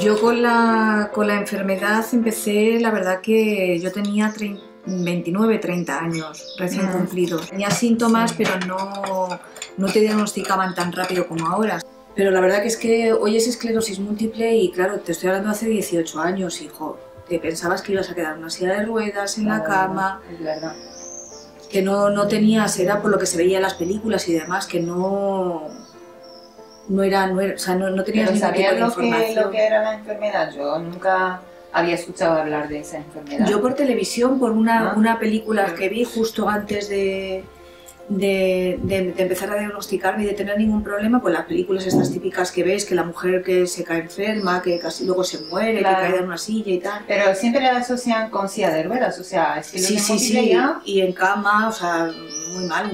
Yo con la enfermedad empecé, la verdad que yo tenía 29, 30 años recién cumplidos. Tenía síntomas, pero no te diagnosticaban tan rápido como ahora. Pero la verdad que es que hoy es esclerosis múltiple y claro, te estoy hablando hace 18 años, hijo. Te pensabas que ibas a quedar en una silla de ruedas, en la cama. Es verdad. Que no tenías, era por lo que se veía en las películas y demás, que no tenías ningún tipo de información. Lo que era la enfermedad? Yo nunca había escuchado hablar de esa enfermedad. Yo por televisión, por una película que vi justo antes de empezar a diagnosticarme y de tener ningún problema, pues las películas estas típicas que ves, que la mujer que se cae enferma, que casi luego se muere, claro, que cae en una silla y tal. Pero siempre la asocian con silla de ruedas, o sea, es que sí, ya... y en cama, o sea, muy mal.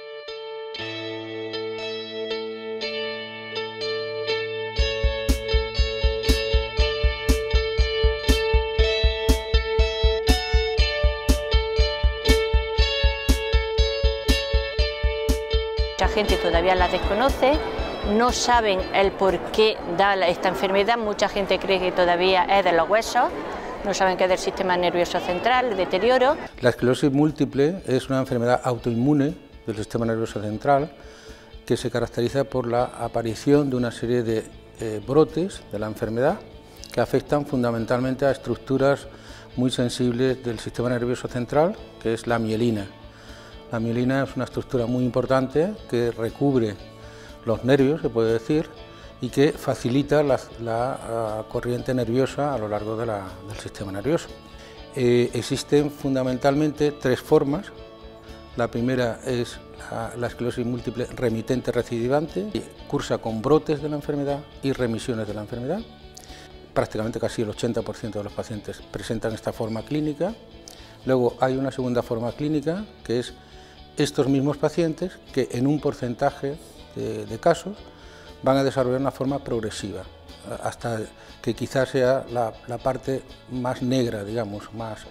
Mucha gente todavía la desconoce, no saben el por qué da esta enfermedad, mucha gente cree que todavía es de los huesos, no saben que es del sistema nervioso central, el deterioro. La esclerosis múltiple es una enfermedad autoinmune del sistema nervioso central que se caracteriza por la aparición de una serie de brotes de la enfermedad que afectan fundamentalmente a estructuras muy sensibles del sistema nervioso central, que es la mielina. La mielina es una estructura muy importante que recubre los nervios, se puede decir, y que facilita la corriente nerviosa a lo largo del sistema nervioso. Existen fundamentalmente tres formas. La primera es la esclerosis múltiple remitente recidivante, que cursa con brotes de la enfermedad y remisiones de la enfermedad. Prácticamente casi el 80% de los pacientes presentan esta forma clínica. Luego hay una segunda forma clínica, que es estos mismos pacientes que en un porcentaje de casos van a desarrollar una forma progresiva, hasta que quizás sea la parte más negra, digamos,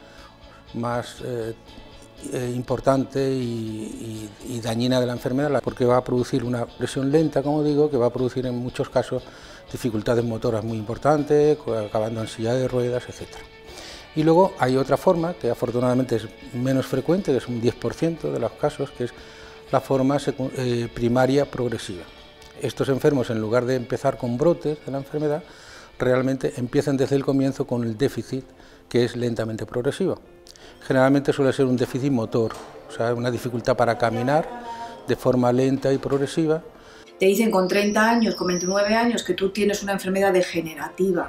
más importante y dañina de la enfermedad, porque va a producir una presión lenta, como digo, que va a producir en muchos casos dificultades motoras muy importantes, acabando en silla de ruedas, etc. Y luego hay otra forma, que afortunadamente es menos frecuente, que es un 10% de los casos, que es la forma primaria progresiva. Estos enfermos, en lugar de empezar con brotes de la enfermedad, realmente empiezan desde el comienzo con el déficit, que es lentamente progresivo. Generalmente suele ser un déficit motor, o sea, una dificultad para caminar de forma lenta y progresiva. Te dicen con 30 años, con 29 años, que tú tienes una enfermedad degenerativa.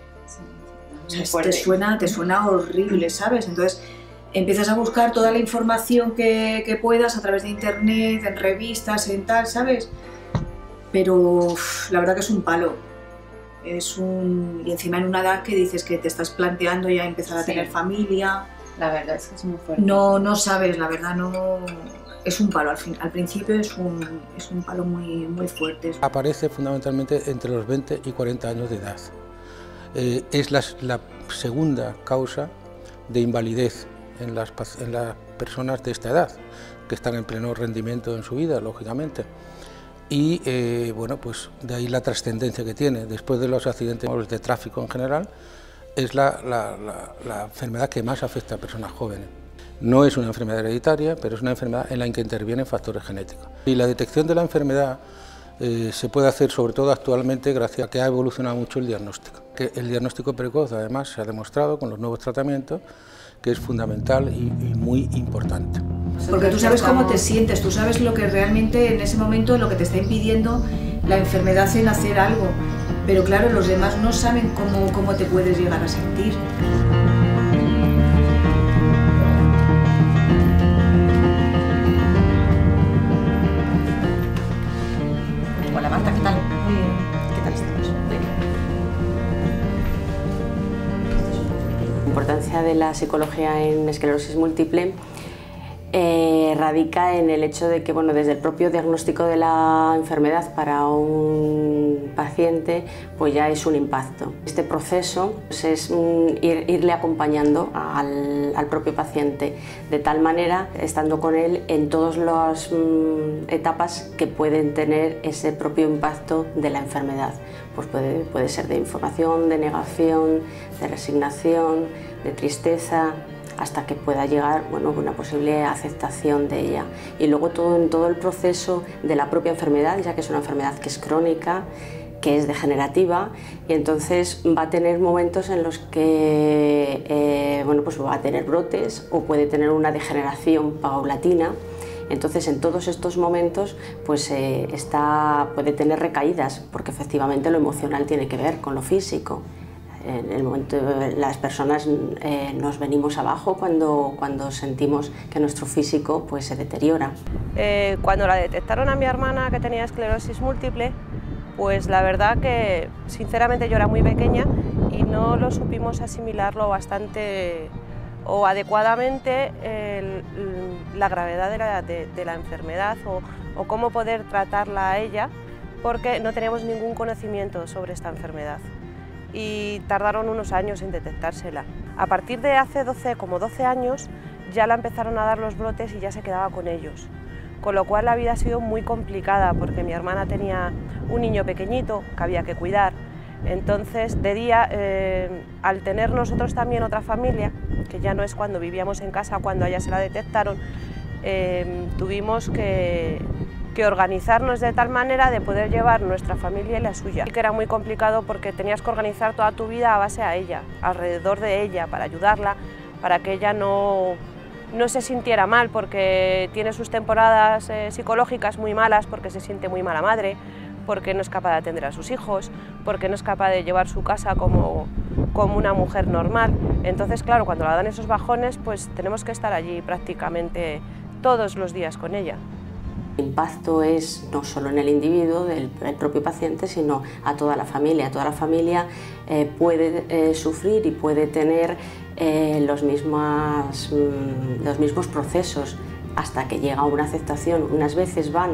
O sea, te suena horrible, ¿sabes? Entonces empiezas a buscar toda la información que puedas a través de internet, en revistas, en tal, ¿sabes? Pero la verdad que es un palo. Y encima en una edad que dices que te estás planteando ya empezar a tener familia. La verdad es que es muy fuerte. No sabes, la verdad no... Es un palo, al principio es un palo muy, muy fuerte. Aparece fundamentalmente entre los 20 y 40 años de edad. Es la segunda causa de invalidez en las personas de esta edad, que están en pleno rendimiento en su vida, lógicamente. Y bueno, pues de ahí la trascendencia que tiene. Después de los accidentes de tráfico en general, es la enfermedad que más afecta a personas jóvenes. No es una enfermedad hereditaria, pero es una enfermedad en la que intervienen factores genéticos. Y la detección de la enfermedad se puede hacer sobre todo actualmente gracias a que ha evolucionado mucho el diagnóstico. Que el diagnóstico precoz además se ha demostrado con los nuevos tratamientos que es fundamental y muy importante. Porque tú sabes cómo te sientes, tú sabes lo que realmente en ese momento lo que te está impidiendo la enfermedad en hacer algo, pero claro, los demás no saben cómo te puedes llegar a sentir. Hola Marta, ¿qué tal? Muy bien. ¿Qué tal estamos? Muy bien. La importancia de la psicología en esclerosis múltiple radica en el hecho de que, bueno, desde el propio diagnóstico de la enfermedad para un paciente, pues ya es un impacto. Este proceso pues es irle acompañando al propio paciente, de tal manera, estando con él en todas las etapas que pueden tener ese propio impacto de la enfermedad. Pues puede ser de información, de negación, de resignación, de tristeza, hasta que pueda llegar, bueno, una posible aceptación de ella. Y luego en todo el proceso de la propia enfermedad, ya que es una enfermedad que es crónica, que es degenerativa, y entonces va a tener momentos en los que bueno, pues va a tener brotes o puede tener una degeneración paulatina. Entonces, en todos estos momentos pues, puede tener recaídas, porque efectivamente lo emocional tiene que ver con lo físico. En el momento las personas nos venimos abajo cuando sentimos que nuestro físico pues, se deteriora. Cuando la detectaron a mi hermana que tenía esclerosis múltiple, pues la verdad que sinceramente yo era muy pequeña y no lo supimos asimilarlo bastante o adecuadamente la gravedad de la enfermedad o cómo poder tratarla a ella, porque no teníamos ningún conocimiento sobre esta enfermedad. Y tardaron unos años en detectársela. A partir de hace 12 años ya la empezaron a dar los brotes y ya se quedaba con ellos. Con lo cual la vida ha sido muy complicada porque mi hermana tenía un niño pequeñito que había que cuidar. Entonces, de día, al tener nosotros también otra familia, que ya no es cuando vivíamos en casa, cuando a ella se la detectaron, tuvimos que organizarnos de tal manera de poder llevar nuestra familia y la suya. Y que era muy complicado porque tenías que organizar toda tu vida a base a ella, alrededor de ella, para ayudarla, para que ella no se sintiera mal, porque tiene sus temporadas psicológicas muy malas, porque se siente muy mala madre, porque no es capaz de atender a sus hijos, porque no es capaz de llevar su casa como una mujer normal. Entonces, claro, cuando la dan esos bajones, pues tenemos que estar allí prácticamente todos los días con ella. El impacto es no solo en el individuo, del propio paciente, sino a toda la familia. Toda la familia puede sufrir y puede tener los mismos procesos hasta que llega a una aceptación. Unas veces van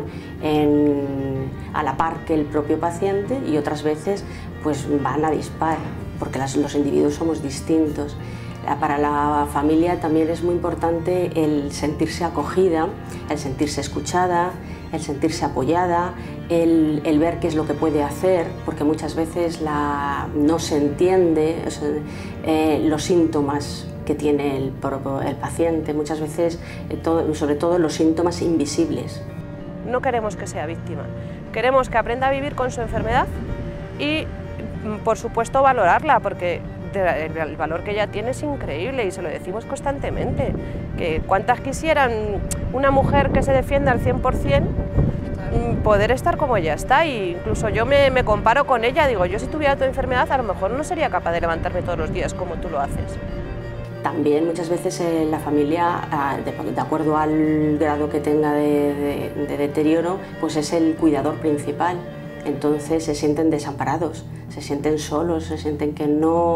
a la par que el propio paciente y otras veces pues, van a dispar, porque los individuos somos distintos. Para la familia también es muy importante el sentirse acogida, el sentirse escuchada, el sentirse apoyada, el ver qué es lo que puede hacer, porque muchas veces no se entiende los síntomas que tiene el paciente, muchas veces, sobre todo los síntomas invisibles. No queremos que sea víctima, queremos que aprenda a vivir con su enfermedad y, por supuesto, valorarla, porque el valor que ella tiene es increíble y se lo decimos constantemente, que cuántas quisieran una mujer que se defienda al 100%, poder estar como ella está, e incluso yo me comparo con ella, digo, yo si tuviera tu enfermedad a lo mejor no sería capaz de levantarme todos los días como tú lo haces. También muchas veces la familia, de acuerdo al grado que tenga de deterioro, pues es el cuidador principal. Entonces se sienten desamparados, se sienten solos, se sienten que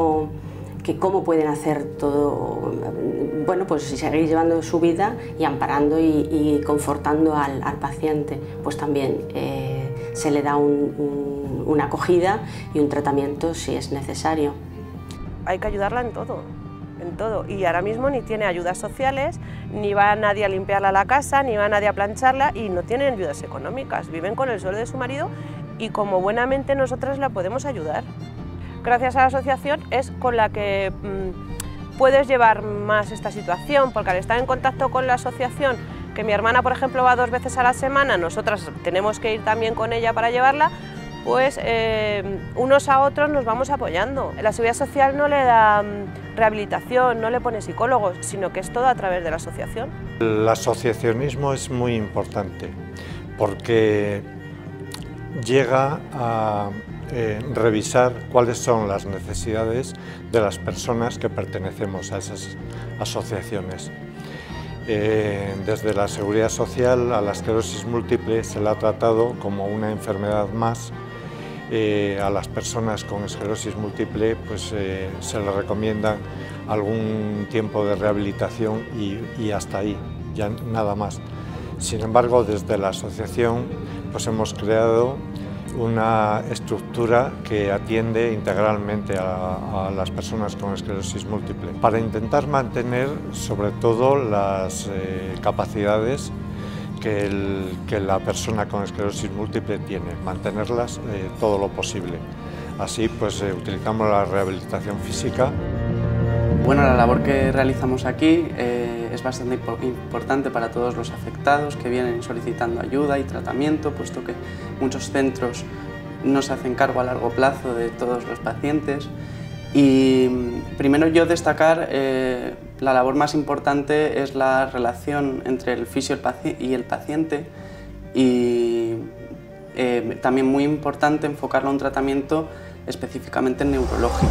cómo pueden hacer todo, bueno, pues seguir llevando su vida y amparando y confortando al paciente, pues también se le da una acogida y un tratamiento si es necesario. Hay que ayudarla en todo, y ahora mismo ni tiene ayudas sociales, ni va nadie a limpiarla la casa, ni va nadie a plancharla y no tienen ayudas económicas, viven con el sueldo de su marido y como buenamente nosotras la podemos ayudar. Gracias a la asociación es con la que puedes llevar más esta situación, porque al estar en contacto con la asociación, que mi hermana por ejemplo va 2 veces a la semana, nosotras tenemos que ir también con ella para llevarla, pues unos a otros nos vamos apoyando. La Seguridad Social no le da rehabilitación, no le pone psicólogos, sino que es todo a través de la asociación. El asociacionismo es muy importante porque llega a revisar cuáles son las necesidades de las personas que pertenecemos a esas asociaciones. Desde la Seguridad Social a la esclerosis múltiple se la ha tratado como una enfermedad más. A las personas con esclerosis múltiple pues, se les recomienda algún tiempo de rehabilitación y hasta ahí. ya nada más. Sin embargo, desde la asociación pues hemos creado una estructura que atiende integralmente a las personas con esclerosis múltiple, para intentar mantener sobre todo las capacidades que la persona con esclerosis múltiple tiene, mantenerlas todo lo posible. Así pues utilizamos la rehabilitación física. Bueno, la labor que realizamos aquí es bastante importante para todos los afectados que vienen solicitando ayuda y tratamiento, puesto que muchos centros no se hacen cargo a largo plazo de todos los pacientes. Y primero yo destacar la labor más importante es la relación entre el fisio y el paciente, y también muy importante enfocarlo a un tratamiento específicamente neurológico.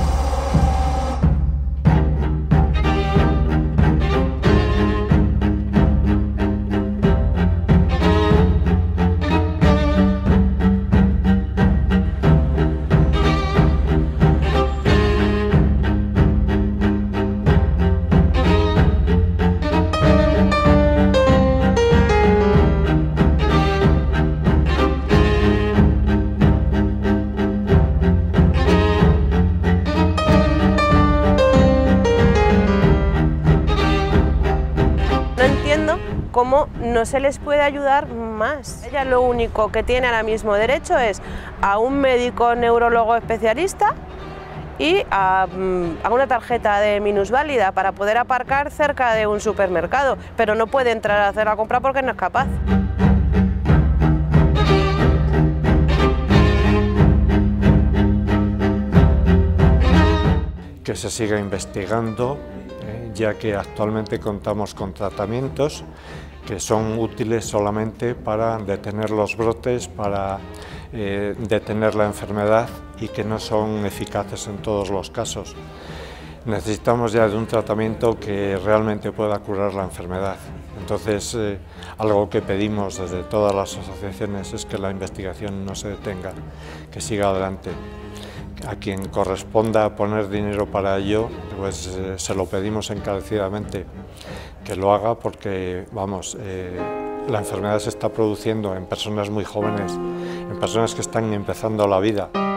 Cómo no se les puede ayudar más. Ella lo único que tiene ahora mismo derecho es a un médico neurólogo especialista y a una tarjeta de minusválida para poder aparcar cerca de un supermercado, pero no puede entrar a hacer la compra porque no es capaz. Que se siga investigando, ya que actualmente contamos con tratamientos que son útiles solamente para detener los brotes, para detener la enfermedad, y que no son eficaces en todos los casos. Necesitamos ya de un tratamiento que realmente pueda curar la enfermedad. Entonces, algo que pedimos desde todas las asociaciones es que la investigación no se detenga, que siga adelante. A quien corresponda poner dinero para ello, pues se lo pedimos encarecidamente que lo haga, porque vamos, la enfermedad se está produciendo en personas muy jóvenes, en personas que están empezando la vida.